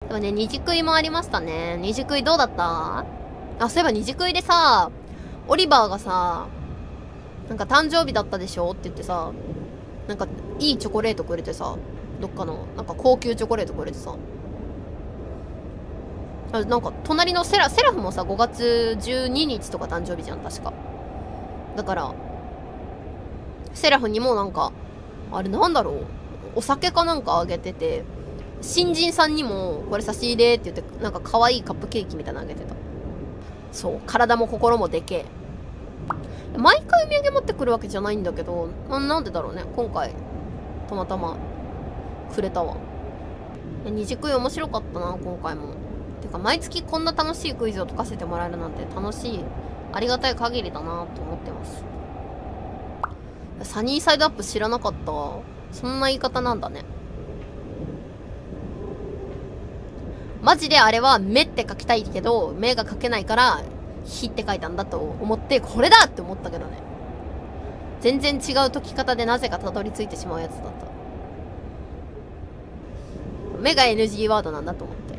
でもね、二次食いもありましたね。二次食いどうだった？あ、そういえば二次食いでさ、オリバーがさ、なんか誕生日だったでしょって言ってさ、なんかいいチョコレートくれてさ、どっかの、なんか高級チョコレートくれてさ。あ、なんか隣のセラフもさ、5月12日とか誕生日じゃん、確か。だから、セラフにもなんか、あれなんだろう、お酒かなんかあげてて、新人さんにもこれ差し入れって言って、なんか可愛いカップケーキみたいなのあげてた。そう、体も心もでけえ。毎回お土産持ってくるわけじゃないんだけど、なんでだろうね。今回、たまたま、くれたわ。二次クイ面白かったな、今回も。てか、毎月こんな楽しいクイズを解かせてもらえるなんて楽しい、ありがたい限りだなと思ってます。サニーサイドアップ知らなかった。そんな言い方なんだね。マジであれは目って書きたいけど、目が書けないから、火って書いたんだと思って、これだって思ったけどね。全然違う解き方でなぜかたどり着いてしまうやつだった。目が NG ワードなんだと思って。